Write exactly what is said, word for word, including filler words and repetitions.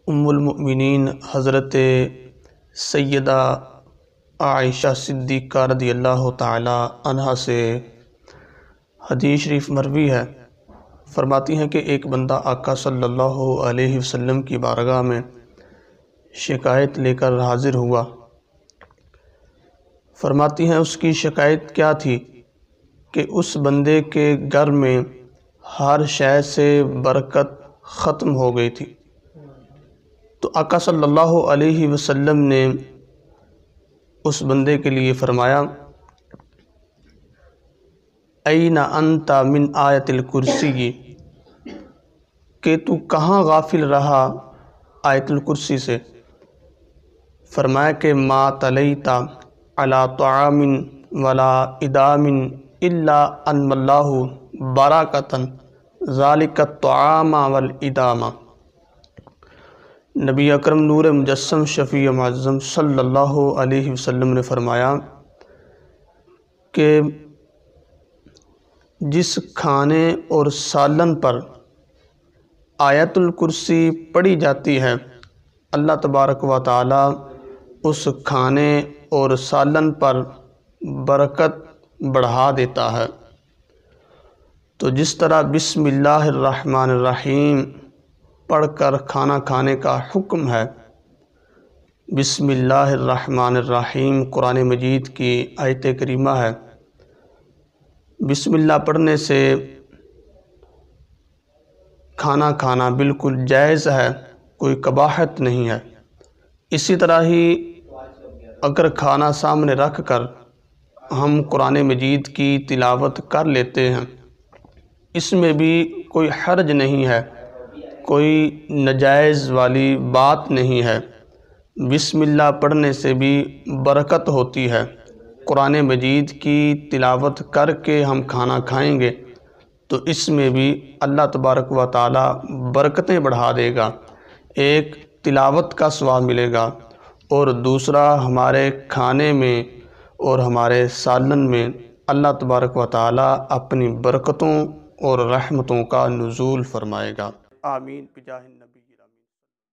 ام المؤمنین حضرت سیدہ عائشہ صدیقہ رضی اللہ تعالی عنہا سے حدیث شریف مروی ہے، فرماتی ہیں کہ ایک بندہ آقا صلی اللہ علیہ وسلم کی بارگاہ میں شکایت لے کر حاضر ہوا۔ فرماتی ہیں اس کی شکایت کیا تھی کہ اس بندے کے گھر میں ہر شے سے برکت ختم ہو گئی تھی۔ تو آقا صلی اللہ علیہ وسلم نے اس بندے کے لیے فرمایا، این انت من آیت الکرسی، کہ تو کہاں غافل رہا آیت الکرسی سے؟ فرمایا کہ ما تلیت علی طعام ولا ادام الا ان اللہ برکۃ ذالک الطعام والادام۔ نبی اکرم نور مجسم شفیع معظم صلی اللہ علیہ وسلم نے فرمایا کہ جس کھانے اور سالن پر آیت الکرسی پڑھی جاتی ہے، اللہ تبارک و تعالی اس کھانے اور سالن پر برکت بڑھا دیتا ہے۔ تو جس طرح بسم اللہ الرحمن الرحیم پڑھ کر کھانا کھانے کا حکم ہے، بسم اللہ الرحمن الرحیم قرآن مجید کی آیت کریمہ ہے، بسم اللہ پڑھنے سے کھانا کھانا بالکل جائز ہے، کوئی قباحت نہیں ہے۔ اسی طرح ہی اگر کھانا سامنے رکھ کر ہم قرآن مجید کی تلاوت کر لیتے ہیں، اس میں بھی کوئی حرج نہیں ہے، کوئی ناجائز والی بات نہیں ہے۔ بسم اللہ پڑھنے سے بھی برکت ہوتی ہے۔ قرآن مجید کی تلاوت کر کے ہم کھانا کھائیں گے تو اس میں بھی اللہ تبارک و تعالی برکتیں بڑھا دے گا۔ ایک تلاوت کا ثواب ملے گا اور دوسرا ہمارے کھانے میں اور ہمارے سالن میں اللہ تبارک و تعالی اپنی برکتوں اور رحمتوں کا نزول فرمائے گا۔ آمین بجاہ النبی۔